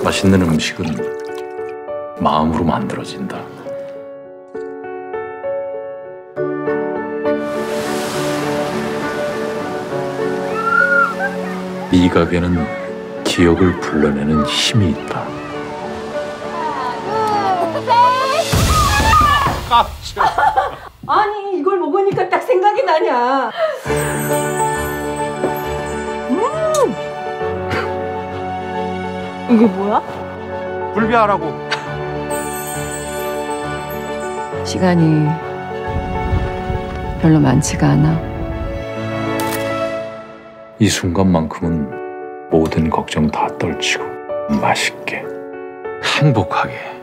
맛있는 음식은 마음으로 만들어진다. 이 가게는 기억을 불러내는 힘이 있다. 아니 이걸 먹으니까 딱 생각이 나냐. 이게 뭐야? 불비하라고. 시간이 별로 많지가 않아. 이 순간만큼은 모든 걱정 다 떨치고 맛있게 행복하게